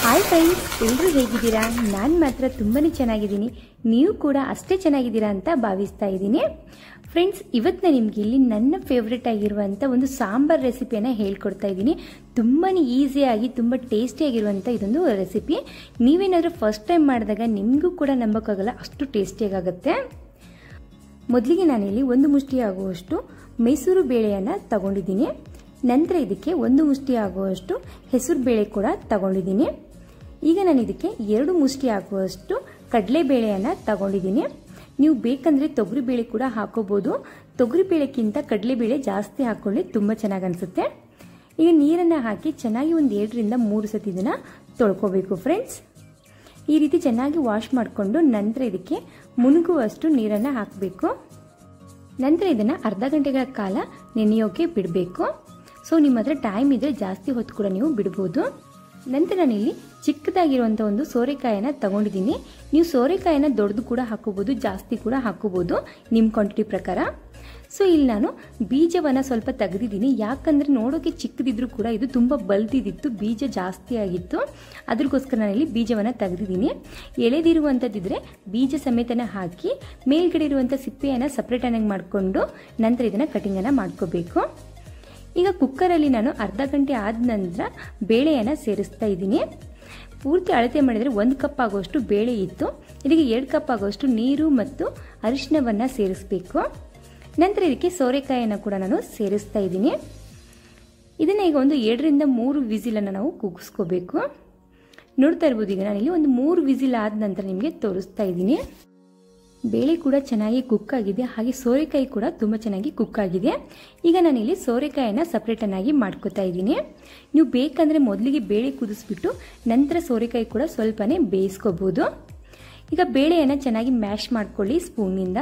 Hi friends, ಎಲ್ಲರೂ ಹೇಗಿದ್ದೀರಾ? ನಾನು ಮಾತ್ರ ತುಂಬಾ ಚೆನ್ನಾಗಿದ್ದೀನಿ. ನೀವು ಕೂಡ ಅಷ್ಟೇ ಚೆನ್ನಾಗಿದ್ದೀರಾ ಅಂತ ಭಾವಿಸ್ತಾ ಇದ್ದೀನಿ. ಫ್ರೆಂಡ್ಸ್, ಇವತ್ತು ನಾನು ನಿಮಗೆ ಇಲ್ಲಿ ನನ್ನ ಫೇವ್ರೆಟ್ ಆಗಿರುವಂಥ ಒಂದು ಸಾಂಬಾರ್ ರೆಸಿಪಿಯನ್ನು ಹೇಳ್ಕೊಡ್ತಾ ಇದ್ದೀನಿ. ತುಂಬಾ ಈಸಿಯಾಗಿ ತುಂಬ ಟೇಸ್ಟಿಯಾಗಿರುವಂಥ ಇದೊಂದು ರೆಸಿಪಿ. ನೀವೇನಾದರೂ ಫಸ್ಟ್ ಟೈಮ್ ಮಾಡಿದಾಗ ನಿಮಗೂ ಕೂಡ ನಂಬೋಕ್ಕಾಗಲ್ಲ, ಅಷ್ಟು ಟೇಸ್ಟಿಯಾಗುತ್ತೆ. ಮೊದಲಿಗೆ ನಾನಿಲ್ಲಿ ಒಂದು ಮುಷ್ಟಿ ಆಗುವಷ್ಟು ಮೈಸೂರು ಬೇಳೆಯನ್ನು ತಗೊಂಡಿದ್ದೀನಿ. ನಂತರ ಇದಕ್ಕೆ ಒಂದು ಮುಷ್ಟಿ ಆಗುವಷ್ಟು ಹೆಸರು ಬೇಳೆ ಕೂಡ ತಗೊಂಡಿದ್ದೀನಿ. ಈಗ ನಾನು ಇದಕ್ಕೆ 2 ಮುಷ್ಟಿ ಆಗುವಷ್ಟು ಕಡಲೆಬೇಳೆಯನ್ನು ತಗೊಂಡಿದ್ದೀನಿ. ನೀವು ಬೇಕಂದರೆ ತೊಗರಿಬೇಳೆ ಕೂಡ ಹಾಕೋಬಹುದು. ತೊಗರಿಬೇಳೆಕ್ಕಿಂತ ಕಡಲೆಬೇಳೆ ಜಾಸ್ತಿ ಹಾಕೊಳ್ಳಿ, ತುಂಬ ಚೆನ್ನಾಗಿ ಅನಿಸುತ್ತೆ. ಈಗ ನೀರನ್ನು ಹಾಕಿ ಚೆನ್ನಾಗಿ ಒಂದು 2 ರಿಂದ 3 ಸತಿ ಇದನ್ನು ತೊಳ್ಕೋಬೇಕು ಫ್ರೆಂಡ್ಸ್. ಈ ರೀತಿ ಚೆನ್ನಾಗಿ ವಾಶ್ ಮಾಡಿಕೊಂಡು ನಂತರ ಇದಕ್ಕೆ ಮುಳುಗುವಷ್ಟು ನೀರನ್ನು ಹಾಕಬೇಕು. ನಂತರ ಇದನ್ನು ಅರ್ಧ ಗಂಟೆಗಳ ಕಾಲ ನೆನೆಯೋಕೆ ಬಿಡಬೇಕು. ಸೊ ನಿಮ್ಮ ಹತ್ರ ಟೈಮ್ ಇದ್ರೆ ಜಾಸ್ತಿ ಹೊತ್ತು ಕೂಡ ನೀವು ಬಿಡ್ಬೋದು. ನಂತರ ನಾನಿಲ್ಲಿ ಚಿಕ್ಕದಾಗಿರುವಂಥ ಒಂದು ಸೋರೆಕಾಯನ್ನು ತಗೊಂಡಿದ್ದೀನಿ. ನೀವು ಸೋರೆಕಾಯನ್ನು ದೊಡ್ಡದು ಕೂಡ ಹಾಕೋಬಹುದು, ಜಾಸ್ತಿ ಕೂಡ ಹಾಕೋಬಹುದು ನಿಮ್ಮ ಕ್ವಾಂಟಿಟಿ ಪ್ರಕಾರ. ಸೊ ಇಲ್ಲಿ ನಾನು ಬೀಜವನ್ನು ಸ್ವಲ್ಪ ತೆಗೆದಿದ್ದೀನಿ. ಯಾಕಂದರೆ ನೋಡೋಕೆ ಚಿಕ್ಕದಿದ್ರೂ ಕೂಡ ಇದು ತುಂಬ ಬಲ್ದಿದ್ದಿತ್ತು, ಬೀಜ ಜಾಸ್ತಿ ಆಗಿತ್ತು. ಅದಕ್ಕೋಸ್ಕರ ನಾನಿಲ್ಲಿ ಬೀಜವನ್ನು ತೆಗೆದಿದ್ದೀನಿ. ಎಳೆದಿರುವಂಥದ್ದಿದ್ರೆ ಬೀಜ ಸಮೇತನ ಹಾಕಿ ಮೇಲ್ಗಡೆ ಇರುವಂಥ ಸಿಪ್ಪೆಯನ್ನು ಸಪ್ರೇಟಾಗಿ ಮಾಡಿಕೊಂಡು ನಂತರ ಇದನ್ನು ಕಟಿಂಗನ್ನು ಮಾಡ್ಕೋಬೇಕು. ಈಗ ಕುಕ್ಕರಲ್ಲಿ ನಾನು ಅರ್ಧ ಗಂಟೆ ಆದ ನಂತರ ಬೇಳೆಯನ್ನು ಸೇರಿಸ್ತಾ ಇದ್ದೀನಿ. ಪೂರ್ತಿ ಅಳತೆ ಮಾಡಿದರೆ 1 ಕಪ್ ಆಗುವಷ್ಟು ಬೇಳೆ ಇತ್ತು. ಇದಕ್ಕೆ 2 ಕಪ್ ಆಗುವಷ್ಟು ನೀರು ಮತ್ತು ಅರಿಶಿನವನ್ನು ಸೇರಿಸಬೇಕು. ನಂತರ ಇದಕ್ಕೆ ಸೋರೆಕಾಯಿಯನ್ನು ಕೂಡ ನಾನು ಸೇರಿಸ್ತಾ ಇದ್ದೀನಿ. ಇದನ್ನು ಈಗ ಒಂದು 2 ರಿಂದ 3 ವಿಸಿಲನ್ನು ನಾವು ಕೂಗಿಸ್ಕೋಬೇಕು. ನೋಡ್ತಾ ಇರ್ಬೋದು, ಈಗ ನಾನಿಲ್ಲಿ ಒಂದು 3 ವಿಸಿಲ್ ಆದ ನಂತರ ನಿಮಗೆ ತೋರಿಸ್ತಾ ಇದ್ದೀನಿ. ಬೇಳೆ ಕೂಡ ಚೆನ್ನಾಗಿ ಕುಕ್ ಆಗಿದೆ, ಹಾಗೆ ಸೋರೆಕಾಯಿ ಕೂಡ ತುಂಬ ಚೆನ್ನಾಗಿ ಕುಕ್ ಆಗಿದೆ. ಈಗ ನಾನಿಲ್ಲಿ ಸೋರೆಕಾಯಿಯನ್ನು ಸಪ್ರೇಟನ್ನಾಗಿ ಮಾಡ್ಕೋತಾ ಇದ್ದೀನಿ. ನೀವು ಬೇಕಂದರೆ ಮೊದಲಿಗೆ ಬೇಳೆ ಕುದಿಸ್ಬಿಟ್ಟು ನಂತರ ಸೋರೆಕಾಯಿ ಕೂಡ ಸ್ವಲ್ಪನೇ ಬೇಯಿಸ್ಕೋಬಹುದು. ಈಗ ಬೇಳೆಯನ್ನು ಚೆನ್ನಾಗಿ ಮ್ಯಾಶ್ ಮಾಡ್ಕೊಳ್ಳಿ ಸ್ಪೂನ್ನಿಂದ.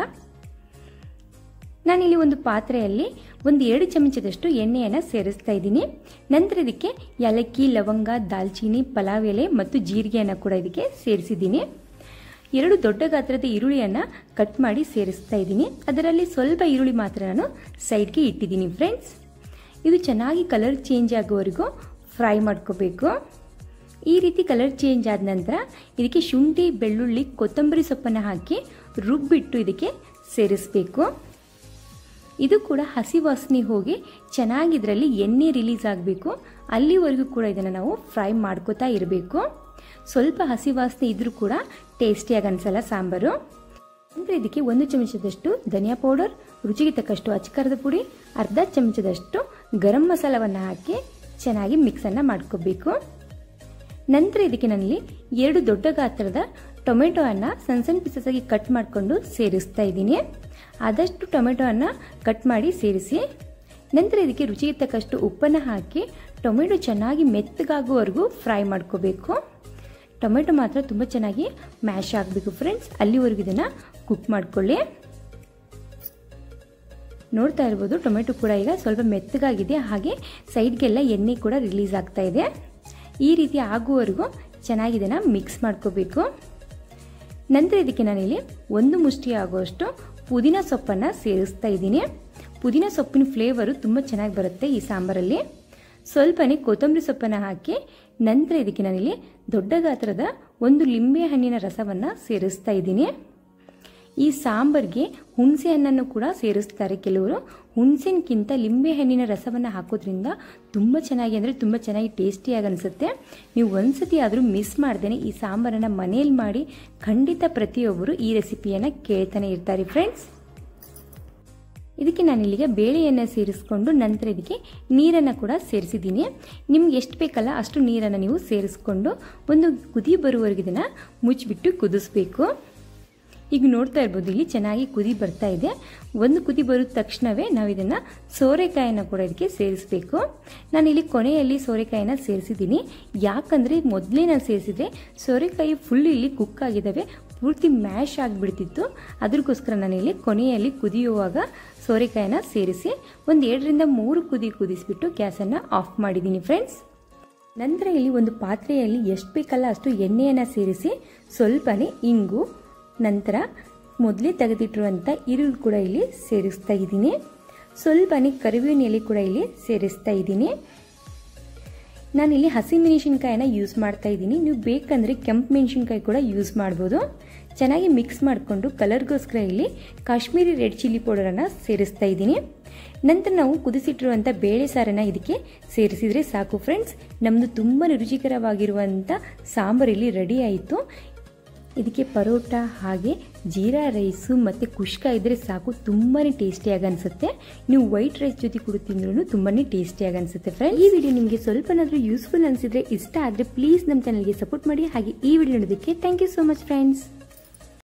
ನಾನಿಲ್ಲಿ ಒಂದು ಪಾತ್ರೆಯಲ್ಲಿ ಒಂದು 2 ಚಮಚದಷ್ಟು ಎಣ್ಣೆಯನ್ನು ಸೇರಿಸ್ತಾ ಇದ್ದೀನಿ. ನಂತರ ಇದಕ್ಕೆ ಏಲಕ್ಕಿ, ಲವಂಗ, ದಾಲ್ಚೀನಿ, ಪಲಾವ್ ಎಲೆ ಮತ್ತು ಜೀರಿಗೆಯನ್ನು ಕೂಡ ಇದಕ್ಕೆ ಸೇರಿಸಿದ್ದೀನಿ. 2 ದೊಡ್ಡ ಗಾತ್ರದ ಈರುಳ್ಳಿಯನ್ನು ಕಟ್ ಮಾಡಿ ಸೇರಿಸ್ತಾ ಇದ್ದೀನಿ. ಅದರಲ್ಲಿ ಸ್ವಲ್ಪ ಈರುಳ್ಳಿ ಮಾತ್ರ ನಾನು ಸೈಡ್ಗೆ ಇಟ್ಟಿದ್ದೀನಿ ಫ್ರೆಂಡ್ಸ್. ಇದು ಚೆನ್ನಾಗಿ ಕಲರ್ ಚೇಂಜ್ ಆಗೋವರೆಗೂ ಫ್ರೈ ಮಾಡ್ಕೋಬೇಕು. ಈ ರೀತಿ ಕಲರ್ ಚೇಂಜ್ ಆದ ನಂತರ ಇದಕ್ಕೆ ಶುಂಠಿ, ಬೆಳ್ಳುಳ್ಳಿ, ಕೊತ್ತಂಬರಿ ಸೊಪ್ಪನ್ನು ಹಾಕಿ ರುಬ್ಬಿಟ್ಟು ಇದಕ್ಕೆ ಸೇರಿಸಬೇಕು. ಇದು ಕೂಡ ಹಸಿ ವಾಸನೆ ಹೋಗಿ ಚೆನ್ನಾಗಿ ಇದರಲ್ಲಿ ಎಣ್ಣೆ ರಿಲೀಸ್ ಆಗಬೇಕು. ಅಲ್ಲಿವರೆಗೂ ಕೂಡ ಇದನ್ನು ನಾವು ಫ್ರೈ ಮಾಡ್ಕೋತಾ ಇರಬೇಕು. ಸ್ವಲ್ಪ ಹಸಿ ವಾಸನೆ ಇದ್ರೂ ಕೂಡ ಟೇಸ್ಟಿಯಾಗಿ ಅನಿಸಲ್ಲ ಸಾಂಬಾರು. ನಂತರ ಇದಕ್ಕೆ 1 ಚಮಚದಷ್ಟು ಧನಿಯಾ ಪೌಡರ್, ರುಚಿಗೆ ತಕ್ಕಷ್ಟು ಅಚ್ಚಕಾರದ ಪುಡಿ, ಅರ್ಧ ಚಮಚದಷ್ಟು ಗರಂ ಮಸಾಲವನ್ನು ಹಾಕಿ ಚೆನ್ನಾಗಿ ಮಿಕ್ಸನ್ನು ಮಾಡ್ಕೋಬೇಕು. ನಂತರ ಇದಕ್ಕೆ ನಾನಿಲ್ಲಿ 2 ದೊಡ್ಡ ಗಾತ್ರದ ಟೊಮೆಟೊವನ್ನು ಸಣ್ಣ ಸಣ್ಣ ಪೀಸಸ್ ಆಗಿ ಕಟ್ ಮಾಡಿಕೊಂಡು ಸೇರಿಸ್ತಾ ಇದ್ದೀನಿ. ಆದಷ್ಟು ಟೊಮೆಟೊವನ್ನು ಕಟ್ ಮಾಡಿ ಸೇರಿಸಿ ನಂತರ ಇದಕ್ಕೆ ರುಚಿಗೆ ತಕ್ಕಷ್ಟು ಉಪ್ಪನ್ನು ಹಾಕಿ ಟೊಮೆಟೊ ಚೆನ್ನಾಗಿ ಮೆತ್ತಗಾಗುವವರೆಗೂ ಫ್ರೈ ಮಾಡ್ಕೋಬೇಕು. ಟೊಮೆಟೊ ಮಾತ್ರ ತುಂಬ ಚೆನ್ನಾಗಿ ಮ್ಯಾಶ್ ಆಗಬೇಕು ಫ್ರೆಂಡ್ಸ್, ಅಲ್ಲಿವರೆಗೂ ಇದನ್ನು ಕುಕ್ ಮಾಡ್ಕೊಳ್ಳಿ. ನೋಡ್ತಾ ಇರ್ಬೋದು, ಟೊಮೆಟೊ ಕೂಡ ಈಗ ಸ್ವಲ್ಪ ಮೆತ್ತಗಾಗಿದೆ, ಹಾಗೆ ಸೈಡ್ಗೆಲ್ಲ ಎಣ್ಣೆ ಕೂಡ ರಿಲೀಸ್ ಆಗ್ತಾ ಇದೆ. ಈ ರೀತಿ ಆಗುವವರೆಗೂ ಚೆನ್ನಾಗಿ ಇದನ್ನು ಮಿಕ್ಸ್ ಮಾಡ್ಕೋಬೇಕು. ನಂತರ ಇದಕ್ಕೆ ನಾನಿಲ್ಲಿ 1 ಮುಷ್ಟಿ ಆಗುವಷ್ಟು ಪುದೀನ ಸೊಪ್ಪನ್ನು ಸೇರಿಸ್ತಾ ಇದ್ದೀನಿ. ಪುದೀನ ಸೊಪ್ಪಿನ ಫ್ಲೇವರು ತುಂಬ ಚೆನ್ನಾಗಿ ಬರುತ್ತೆ ಈ ಸಾಂಬಾರಲ್ಲಿ. ಸ್ವಲ್ಪನೇ ಕೊತ್ತಂಬರಿ ಸೊಪ್ಪನ್ನು ಹಾಕಿ ನಂತರ ಇದಕ್ಕೆ ನಾನಿಲ್ಲಿ ದೊಡ್ಡ ಗಾತ್ರದ 1 ಲಿಂಬೆ ಹಣ್ಣಿನ ರಸವನ್ನು ಸೇರಿಸ್ತಾ ಇದ್ದೀನಿ. ಈ ಸಾಂಬಾರಿಗೆ ಹುಣಸೆ ಹಣ್ಣನ್ನು ಕೂಡ ಸೇರಿಸ್ತಾರೆ ಕೆಲವರು. ಹುಣಸೆನ್ಕಿಂತ ಲಿಂಬೆ ಹಣ್ಣಿನ ರಸವನ್ನು ಹಾಕೋದ್ರಿಂದ ತುಂಬ ಚೆನ್ನಾಗಿ ಅಂದರೆ ತುಂಬ ಚೆನ್ನಾಗಿ ಟೇಸ್ಟಿಯಾಗಿ ಅನಿಸುತ್ತೆ. ನೀವು ಒಂದ್ಸತಿ ಆದರೂ ಮಿಸ್ ಮಾಡ್ದೇನೆ ಈ ಸಾಂಬಾರನ್ನು ಮನೇಲಿ ಮಾಡಿ ಖಂಡಿತ ಪ್ರತಿಯೊಬ್ಬರು ಈ ರೆಸಿಪಿಯನ್ನು ಕೇಳ್ತಾನೆ ಇರ್ತಾರೆ ಫ್ರೆಂಡ್ಸ್. ಇದಕ್ಕೆ ನಾನಿಲ್ಲಿಗೆ ಬೇಳೆಯನ್ನು ಸೇರಿಸ್ಕೊಂಡು ನಂತರ ಇದಕ್ಕೆ ನೀರನ್ನು ಕೂಡ ಸೇರಿಸಿದ್ದೀನಿ. ನಿಮ್ಗೆ ಎಷ್ಟು ಬೇಕಲ್ಲ ಅಷ್ಟು ನೀರನ್ನು ನೀವು ಸೇರಿಸ್ಕೊಂಡು ಒಂದು ಕುದಿ ಬರುವವರೆಗೆ ಇದನ್ನು ಮುಚ್ಚಿಬಿಟ್ಟು ಕುದಿಸ್ಬೇಕು. ಈಗ ನೋಡ್ತಾ ಇರ್ಬೋದು, ಇಲ್ಲಿ ಚೆನ್ನಾಗಿ ಕುದಿ ಬರ್ತಾ ಇದೆ. ಒಂದು ಕುದಿ ಬರೋದ ತಕ್ಷಣವೇ ನಾವು ಇದನ್ನು ಸೋರೆಕಾಯಿನ ಕೂಡ ಇದಕ್ಕೆ ಸೇರಿಸಬೇಕು. ನಾನಿಲ್ಲಿ ಕೊನೆಯಲ್ಲಿ ಸೋರೆಕಾಯಿನ ಸೇರಿಸಿದ್ದೀನಿ. ಯಾಕಂದರೆ ಮೊದಲೇ ನಾನು ಸೇರಿಸಿದ್ರೆ ಸೋರೆಕಾಯಿ ಫುಲ್ ಇಲ್ಲಿ ಕುಕ್ ಆಗಿದ್ದಾವೆ, ಪೂರ್ತಿ ಮ್ಯಾಶ್ ಆಗಿಬಿಡ್ತಿತ್ತು. ಅದಕ್ಕೋಸ್ಕರ ನಾನಿಲ್ಲಿ ಕೊನೆಯಲ್ಲಿ ಕುದಿಯುವಾಗ ಸೋರೆಕಾಯಿನ ಸೇರಿಸಿ ಒಂದು 2 ರಿಂದ 3 ಕುದಿಸ್ಬಿಟ್ಟು ಗ್ಯಾಸನ್ನು ಆಫ್ ಮಾಡಿದ್ದೀನಿ ಫ್ರೆಂಡ್ಸ್. ನಂತರ ಇಲ್ಲಿ ಒಂದು ಪಾತ್ರೆಯಲ್ಲಿ ಎಷ್ಟು ಬೇಕಲ್ಲ ಅಷ್ಟು ಎಣ್ಣೆಯನ್ನು ಸೇರಿಸಿ ಸ್ವಲ್ಪನೇ ಇಂಗು, ನಂತರ ಮೊದಲೇ ತೆಗೆದಿಟ್ಟಿರುವಂಥ ಈರುಳ್ಳಿ ಕೂಡ ಇಲ್ಲಿ ಸೇರಿಸ್ತಾ ಇದ್ದೀನಿ. ಸ್ವಲ್ಪನೇ ಕರಿಬೇವಿನ ಎಲೆ ಕೂಡ ಇಲ್ಲಿ ಸೇರಿಸ್ತಾ ಇದ್ದೀನಿ. ನಾನಿಲ್ಲಿ ಹಸಿಮೆಣಸಿನ್ಕಾಯಿನ ಯೂಸ್ ಮಾಡ್ತಾ ಇದ್ದೀನಿ. ನೀವು ಬೇಕಂದರೆ ಕೆಂಪು ಮೆಣಸಿನ್ಕಾಯಿ ಕೂಡ ಯೂಸ್ ಮಾಡ್ಬೋದು. ಚೆನ್ನಾಗಿ ಮಿಕ್ಸ್ ಮಾಡಿಕೊಂಡು ಕಲರ್ಗೋಸ್ಕರ ಇಲ್ಲಿ ಕಾಶ್ಮೀರಿ ರೆಡ್ ಚಿಲ್ಲಿ ಪೌಡರನ್ನು ಸೇರಿಸ್ತಾ ಇದ್ದೀನಿ. ನಂತರ ನಾವು ಕುದಿಸಿಟ್ಟಿರುವಂಥ ಬೇಳೆ ಸಾರನ್ನು ಇದಕ್ಕೆ ಸೇರಿಸಿದರೆ ಸಾಕು ಫ್ರೆಂಡ್ಸ್. ನಮ್ಮದು ತುಂಬ ರುಚಿಕರವಾಗಿರುವಂಥ ಸಾಂಬಾರು ಇಲ್ಲಿ ರೆಡಿ ಆಯಿತು. ಇದಕ್ಕೆ ಪರೋಟ ಹಾಗೆ ಜೀರಾ ರೈಸು ಮತ್ತು ಕುಷ್ಕ ಇದ್ದರೆ ಸಾಕು, ತುಂಬಾ ಟೇಸ್ಟಿಯಾಗಿ ಅನಿಸುತ್ತೆ. ನೀವು ವೈಟ್ ರೈಸ್ ಜೊತೆ ಕೂಡ ತಿಂದ್ರೂ ತುಂಬಾ ಟೇಸ್ಟಿಯಾಗಿ ಅನಿಸುತ್ತೆ ಫ್ರೆಂಡ್ಸ್. ಈ ವಿಡಿಯೋ ನಿಮಗೆ ಸ್ವಲ್ಪನಾದರೂ ಯೂಸ್ಫುಲ್ ಅನಿಸಿದ್ರೆ, ಇಷ್ಟ ಆದರೆ ಪ್ಲೀಸ್ ನಮ್ಮ ಚಾನಲ್ಗೆ ಸಪೋರ್ಟ್ ಮಾಡಿ. ಹಾಗೆ ಈ ವಿಡಿಯೋ ನೋಡೋದಕ್ಕೆ thank you so much friends.